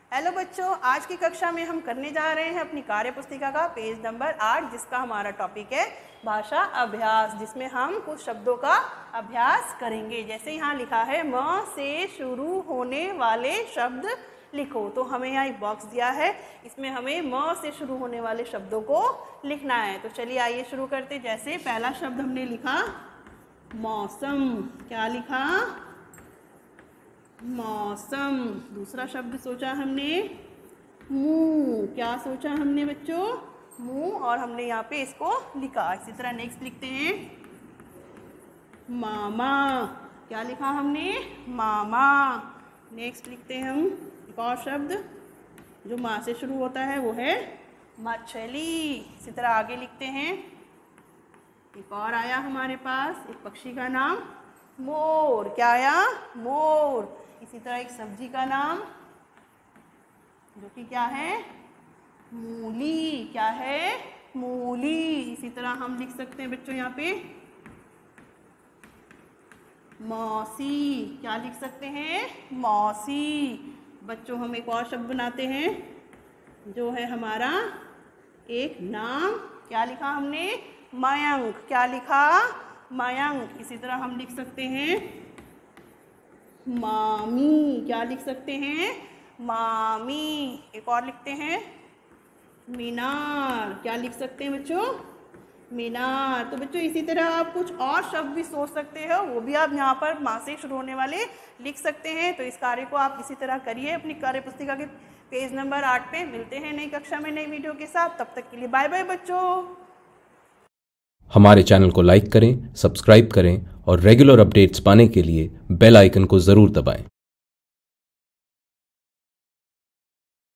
Hello बच्चों, आज की कक्षा में हम करने जा रहे हैं अपनी कार्य पुस्तिका का पेज नंबर 8, जिसका हमारा टॉपिक है भाषा अभ्यास, जिसमें हम कुछ शब्दों का अभ्यास करेंगे। जैसे यहाँ लिखा है म से शुरू होने वाले शब्द लिखो, तो हमें यहाँ एक बॉक्स दिया है, इसमें हमें म से शुरू होने वाले शब्दों को लिखना है। तो चलिए आइए शुरू करते। जैसे पहला शब्द हमने लिखा मौसम, क्या लिखा? मौसम। दूसरा शब्द सोचा हमने मुंह, क्या सोचा हमने बच्चों? मुंह, और हमने यहाँ पे इसको लिखा। इसी तरह नेक्स्ट लिखते हैं मामा, क्या लिखा हमने? मामा। नेक्स्ट लिखते हैं हम एक और शब्द जो माँ से शुरू होता है, वो है मछली। इसी तरह आगे लिखते हैं, एक और आया हमारे पास एक पक्षी का नाम मोर, क्या आया? मोर। इसी तरह एक सब्जी का नाम जो कि क्या है? मूली, क्या है? मूली। इसी तरह हम लिख सकते हैं बच्चों यहाँ पे मौसी, क्या लिख सकते हैं? मौसी। बच्चों हम एक और शब्द बनाते हैं जो है हमारा एक नाम, क्या लिखा हमने? मयंक, क्या लिखा? मयंक। इसी तरह हम लिख सकते हैं मामी, क्या लिख सकते हैं? मामी। एक और लिखते हैं मीनार, क्या लिख सकते हैं बच्चों? मीनार। तो बच्चों इसी तरह आप कुछ और शब्द भी सोच सकते हो, वो भी आप यहाँ पर माँ से शुरू होने वाले लिख सकते हैं। तो इस कार्य को आप इसी तरह करिए अपनी कार्य पुस्तिका के पेज नंबर 8 पे। मिलते हैं नई कक्षा में नई वीडियो के साथ, तब तक के लिए बाय बाय बच्चों। हमारे चैनल को लाइक करें, सब्सक्राइब करें और रेगुलर अपडेट्स पाने के लिए बेल आइकन को ज़रूर दबाएं।